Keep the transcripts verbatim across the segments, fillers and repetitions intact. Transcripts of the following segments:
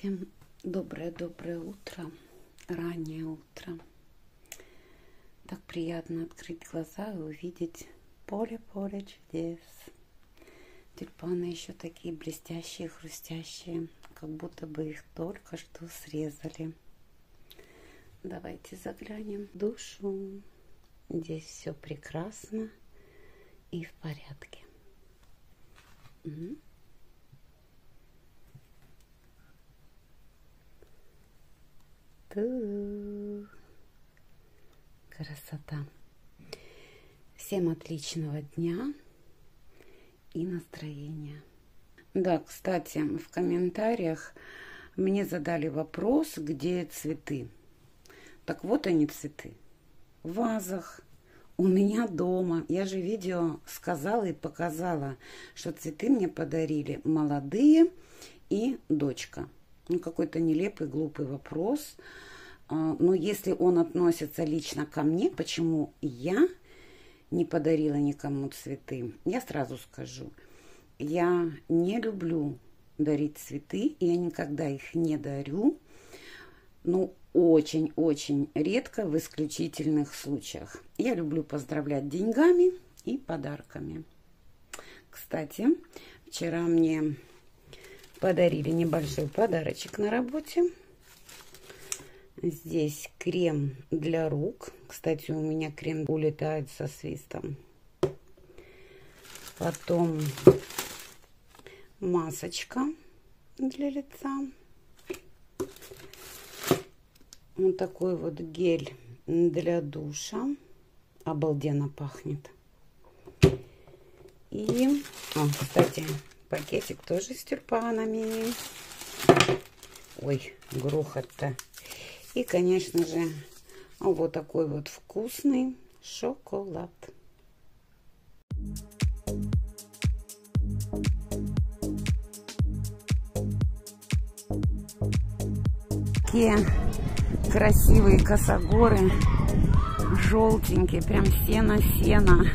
Всем доброе-доброе утро, раннее утро. Так приятно открыть глаза и увидеть поле-поле чудес. Тюльпаны еще такие блестящие, хрустящие, как будто бы их только что срезали. Давайте заглянем в душу. Здесь все прекрасно и в порядке. Угу. Красота. Всем отличного дня и настроения. Да, кстати, в комментариях мне задали вопрос, где цветы. Так вот они, цветы. В вазах. У меня дома. Я же видео сказала и показала, что цветы мне подарили молодые и дочка. Ну, какой-то нелепый, глупый вопрос. Но если он относится лично ко мне, почему я не подарила никому цветы, я сразу скажу. Я не люблю дарить цветы, я никогда их не дарю. Ну, очень-очень редко, в исключительных случаях. Я люблю поздравлять деньгами и подарками. Кстати, вчера мне подарили небольшой подарочек на работе. Здесь крем для рук. Кстати, у меня крем улетает со свистом. Потом масочка для лица. Вот такой вот гель для душа. Обалденно пахнет. И, о, кстати, пакетик тоже с тюльпанами. Ой, грохот-то. И, конечно же, вот такой вот вкусный шоколад. Такие красивые косогоры, желтенькие, прям сено-сено.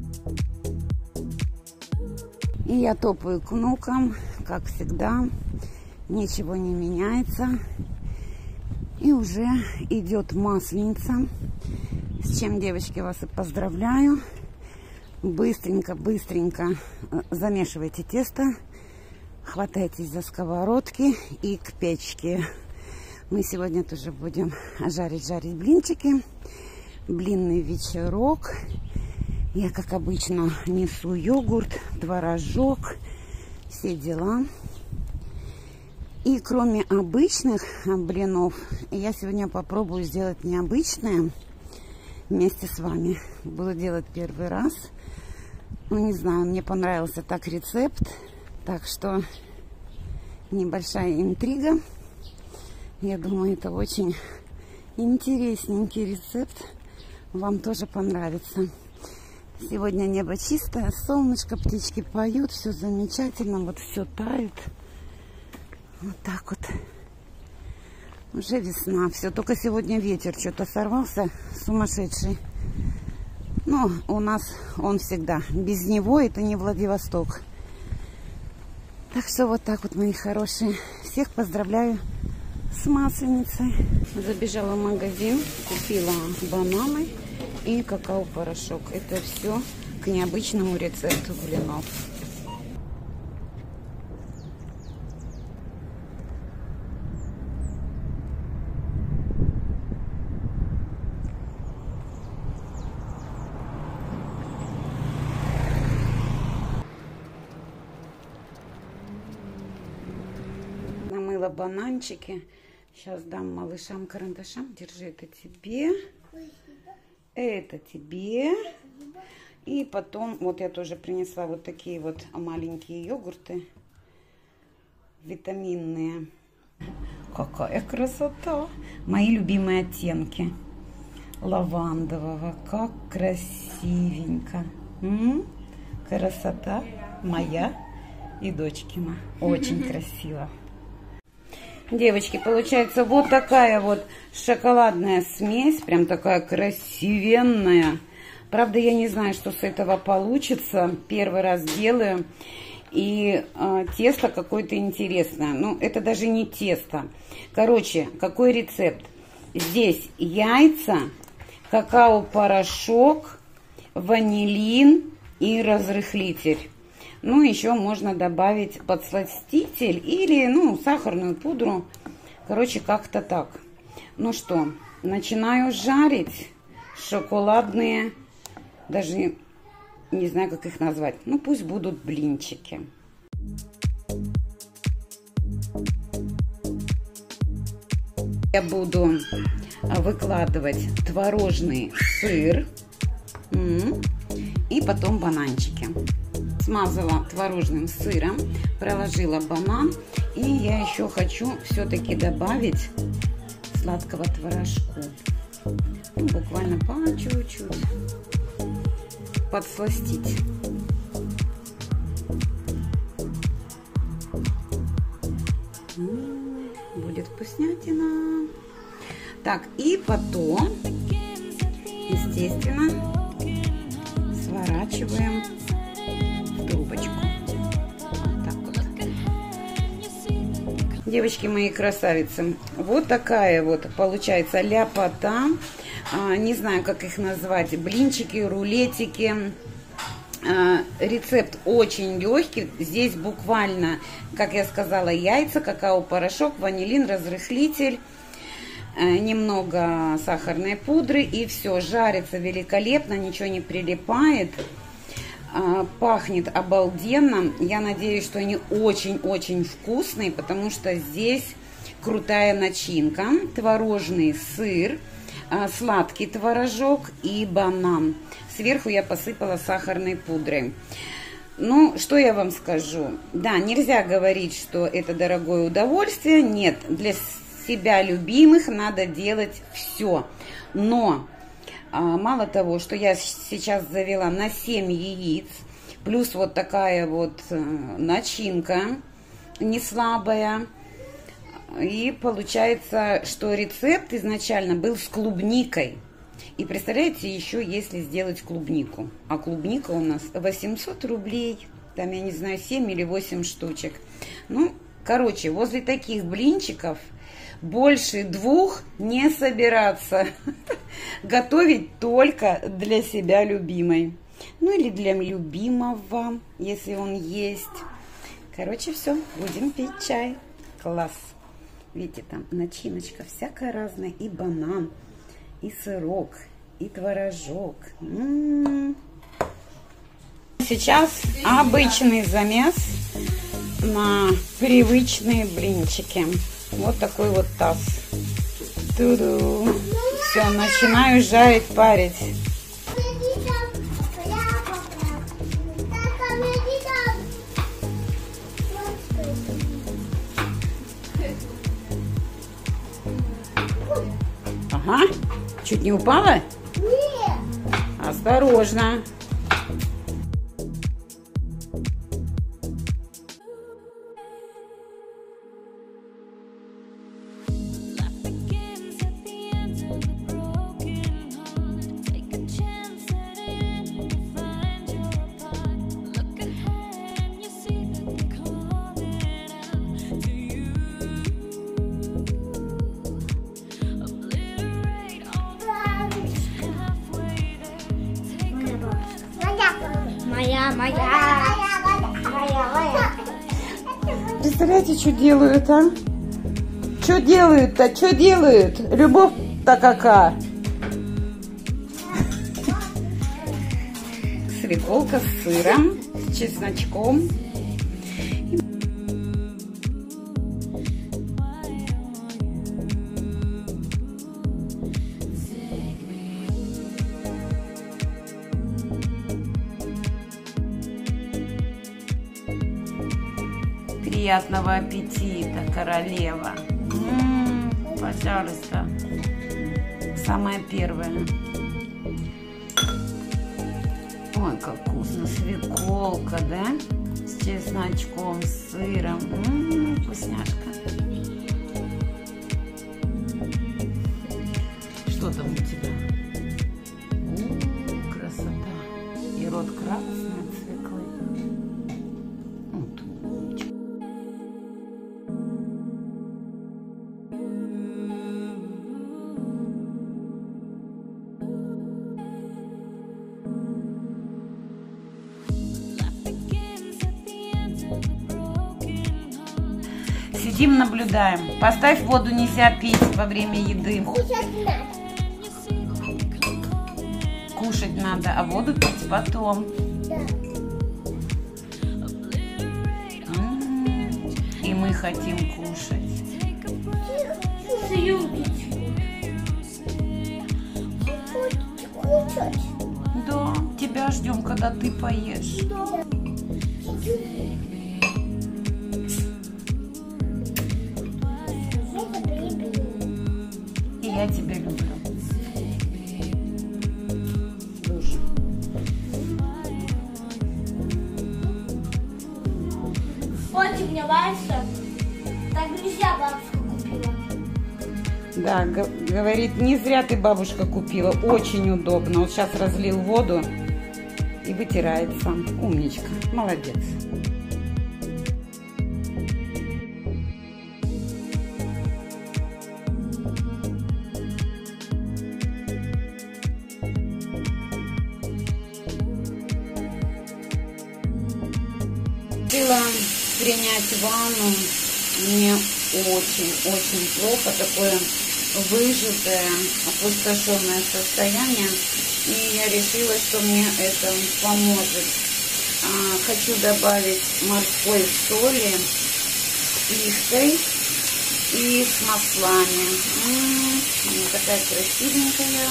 И я топаю к внукам, как всегда, ничего не меняется. И уже идет масленица, с чем, девочки, вас и поздравляю. Быстренько-быстренько замешивайте тесто, хватайтесь за сковородки и к печке. Мы сегодня тоже будем жарить-жарить блинчики. Блинный вечерок. Я, как обычно, несу йогурт, творожок, все дела. И кроме обычных блинов, я сегодня попробую сделать необычные вместе с вами. Буду делать первый раз. Ну, не знаю, мне понравился так рецепт. Так что небольшая интрига. Я думаю, это очень интересненький рецепт. Вам тоже понравится. Сегодня небо чистое, солнышко, птички поют, все замечательно, вот все тает. Вот так вот. Уже весна. Все, только сегодня ветер что-то сорвался, сумасшедший. Но у нас он всегда. Без него это не Владивосток. Так что вот так вот, мои хорошие. Всех поздравляю с Масленицей. Забежала в магазин, купила бананы и какао-порошок. Это все к необычному рецепту блинов. Намыла бананчики. Сейчас дам малышам-карандашам. Держи, это тебе. Это тебе. И потом, вот я тоже принесла вот такие вот маленькие йогурты. Витаминные. Какая красота. Мои любимые оттенки. Лавандового. Как красивенько. М-м? Красота моя и дочкина. Очень красиво. Девочки, получается вот такая вот шоколадная смесь, прям такая красивенная. Правда, я не знаю, что с этого получится. Первый раз делаю. И э, тесто какое-то интересное. Ну, это даже не тесто. Короче, какой рецепт? Здесь яйца, какао-порошок, ванилин и разрыхлитель. Ну, еще можно добавить подсластитель или, ну, сахарную пудру. Короче, как-то так. Ну что, начинаю жарить шоколадные, даже не знаю, как их назвать. Ну, пусть будут блинчики. Я буду выкладывать творожный сыр и потом бананчики. Смазала творожным сыром, проложила банан. И я еще хочу все-таки добавить сладкого творожку. Ну, буквально по чуть-чуть. Подсластить. Будет вкуснятина. Так, и потом, естественно, сворачиваем в трубочку. Вот так вот. Девочки мои красавицы, вот такая вот получается ляпота. А, не знаю, как их назвать. Блинчики, рулетики. А, рецепт очень легкий. Здесь буквально, как я сказала, яйца, какао-порошок, ванилин, разрыхлитель, немного сахарной пудры, и все. Жарится великолепно, ничего не прилипает. Пахнет обалденно. Я надеюсь, что они очень-очень вкусные, потому что здесь крутая начинка. Творожный сыр, сладкий творожок и банан. Сверху я посыпала сахарной пудрой. Ну, что я вам скажу? Да, нельзя говорить, что это дорогое удовольствие. Нет, для себя любимых надо делать все. Но мало того, что я сейчас завела на семь яиц, плюс вот такая вот начинка не слабая. И получается, что рецепт изначально был с клубникой. И представляете, еще если сделать клубнику. А клубника у нас восемьсот рублей. Там, я не знаю, семь или восемь штучек. Ну, короче, возле таких блинчиков больше двух не собираться. Готовить только для себя любимой. Ну, или для любимого, если он есть. Короче, все, будем пить чай. Класс. Видите, там начиночка всякая разная. И банан, и сырок, и творожок. М-м-м. Сейчас обычный замес на привычные блинчики. Вот такой вот таз. Ту-ду. Все, начинаю жарить, парить. Ага, чуть не упала? Нет. Осторожно. Моя, моя, моя, моя. Представляете, что делают, а? Что делают-то? Что делают? Любовь-то какая? Свеколка с сыром, с чесночком. Приятного аппетита, королева. М-м, пожалуйста. Самое первое. Ой, как вкусно. Свеколка, да? С чесночком, с сыром. М-м, вкусняшка. Что там у тебя? О, красота. И рот красный от свеклы. Сидим, наблюдаем. Поставь воду, нельзя пить во время еды. Кушать надо, а воду пить потом. Да. М-м-м. И мы хотим кушать. Да, тебя ждем, когда ты поешь. Да. И я тебя люблю. Очень мне нравится. Так нельзя, бабушка купила. Да, говорит, не зря ты, бабушка, купила. Очень удобно. Вот сейчас разлил воду и вытирается. Умничка. Молодец. Решила принять ванну. Мне очень-очень плохо. Такое выжатое, опустошенное состояние. И я решила, что мне это поможет. А, хочу добавить морской соли с пихтой и с маслами. М-м-м, она такая красивенькая.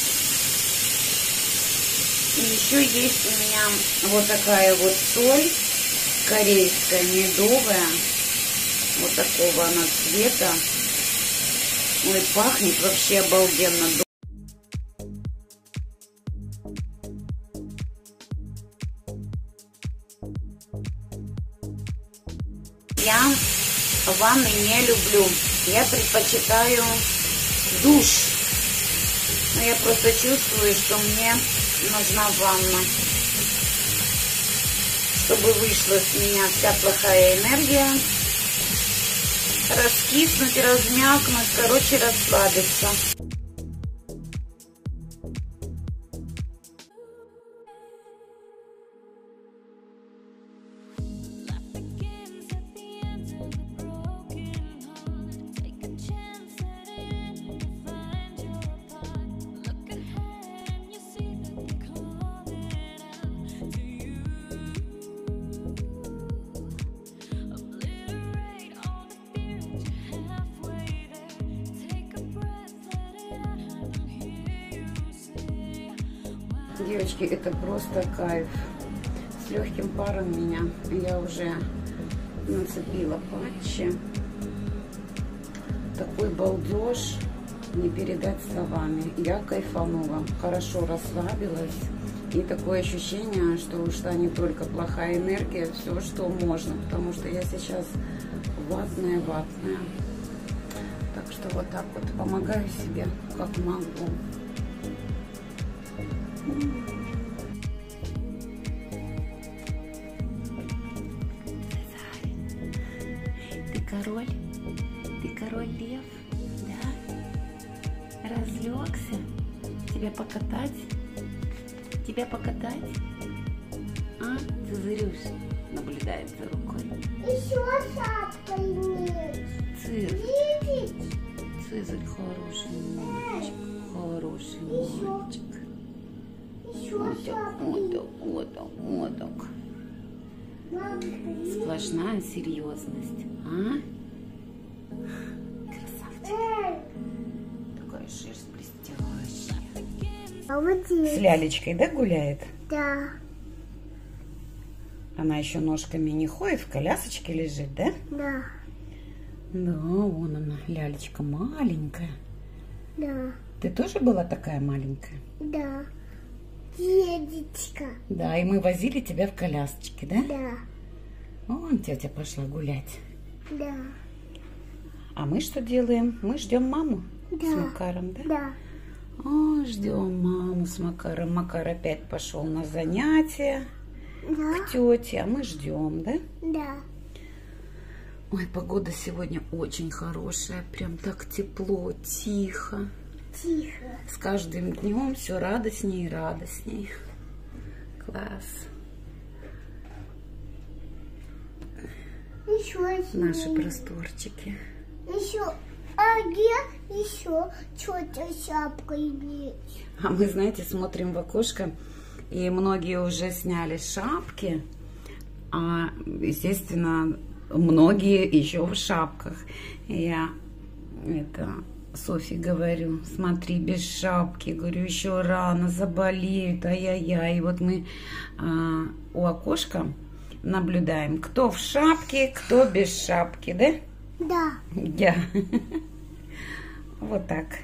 И еще есть у меня вот такая вот соль корейская, медовая. Вот такого она цвета. Ой, пахнет вообще обалденно. Я ванны не люблю. Я предпочитаю душ. Но я просто чувствую, что мне нужна ванна. Чтобы вышла с меня вся плохая энергия. Раскиснуть, размякнуть, короче, расслабиться. Девочки, это просто кайф. С легким паром меня. Я уже нацепила патчи. Такой балдеж не передать словами. Я кайфанула, хорошо расслабилась. И такое ощущение, что ушла не только плохая энергия, все, что можно. Потому что я сейчас ватная-ватная. Так что вот так вот помогаю себе, как могу. Ты король? Ты король лев? Да? Разлегся? Тебя покатать? Тебя покатать? А? Цезарюш наблюдает за рукой. Еще шапкой нет. Цезарь. Видите? Цезарь хороший мальчик. Хороший мальчик. Вот так, вот так, вот так, вот так. Сплошная серьезность, а? Красавчик. Такая шерсть блестящая. Молодец. С лялечкой, да, гуляет? Да. Она еще ножками не ходит, в колясочке лежит, да? Да. Да, вон она, лялечка маленькая. Да. Ты тоже была такая маленькая? Да. Дедечка. Да, и мы возили тебя в колясочке, да? Да. Вон тетя пошла гулять. Да. А мы что делаем? Мы ждем маму Да. с Макаром, да? Да. О, ждем маму с Макаром. Макар опять пошел на занятия Да. к тете, а мы ждем, да? Да. Ой, погода сегодня очень хорошая, прям так тепло, тихо. Тихо. С каждым днем все радостнее и радостней. Класс. Еще наши просторчики. Еще, а где еще что-то шапкой есть? А мы, знаете, смотрим в окошко, и многие уже сняли шапки, а, естественно, многие еще в шапках. И я это Софи говорю: смотри, без шапки, говорю, еще рано, заболеют, ай-яй-яй. И вот мы а, у окошка наблюдаем, кто в шапке, кто без шапки, да? Да. Я. Вот так.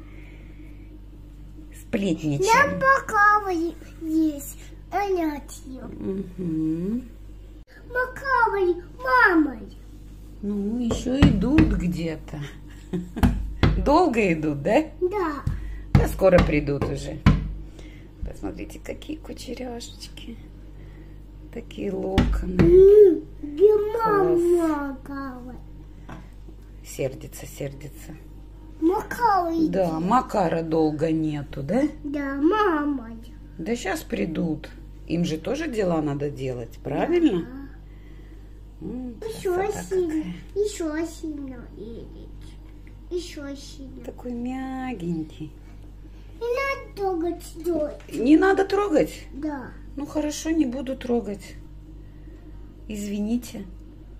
Сплетничаем. Я пока есть, а нет ее. Угу. Макавой мамой. Ну, еще идут где-то. Долго идут, да? Да. Да скоро придут уже. Посмотрите, какие кучеряшечки. Такие локоны. Где мама Макавой? Сердится, сердится. Макавой. Да, Макара долго нету, да? Да, мамой. Да сейчас придут. Им же тоже дела надо делать, правильно? Да. М, Еще красота сильно. какая. Еще сильно едет. Еще сильно. Такой мягенький. Не надо трогать дочь. Не надо трогать? Да. Ну хорошо, не буду трогать. Извините.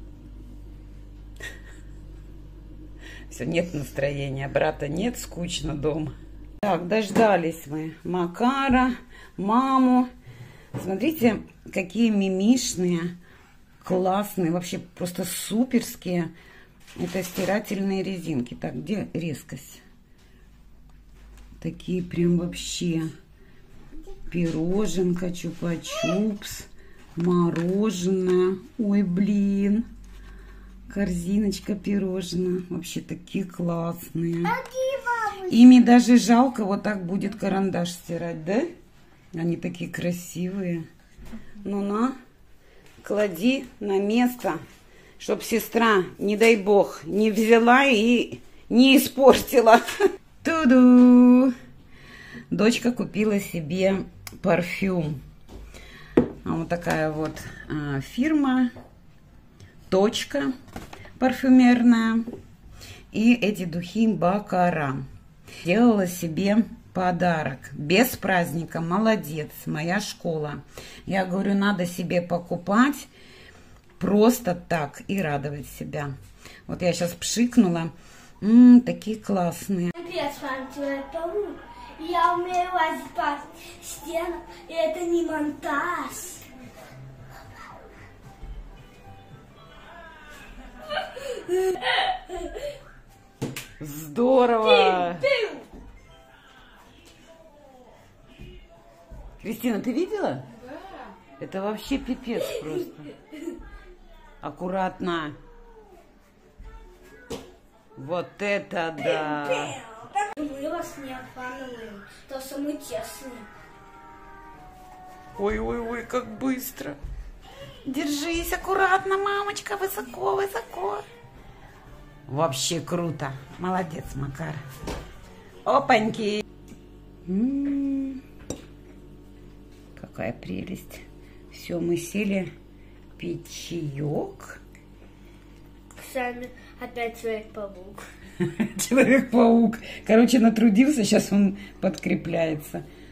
Все, нет настроения. Брата нет, скучно дома. Так, дождались мы Макара, маму. Смотрите, какие мимишные, классные, вообще просто суперские. Это стирательные резинки. Так, где резкость? Такие прям вообще. Пироженка, чупа-чупс, мороженое. Ой, блин. Корзиночка пирожная. Вообще такие классные. Ими даже жалко вот так будет карандаш стирать, да? Они такие красивые. Ну на, клади на место, чтоб сестра, не дай бог, не взяла и не испортила. Туду! Дочка купила себе парфюм. Вот такая вот а, фирма. Точка парфюмерная. И эти духи Бакара. Делала себе подарок. Без праздника. Молодец. Моя школа. Я говорю, надо себе покупать просто так и радовать себя. Вот я сейчас пшикнула. М-м, такие классные. Привет, с вами Человек-паук. Я умею лазить по стенам, и это не монтаж. Здорово! Кристина, ты видела? Да. Это вообще пипец просто. Аккуратно. Вот это да! Мы вас не обманываем, то самый честный. Ой-ой-ой, как быстро. Держись аккуратно, мамочка, высоко, высоко. Вообще круто. Молодец, Макар. Опаньки. М-м-м. Какая прелесть. Все, мы сели пить чаек. С вами опять Человек-паук. Человек-паук. Короче, натрудился, сейчас он подкрепляется.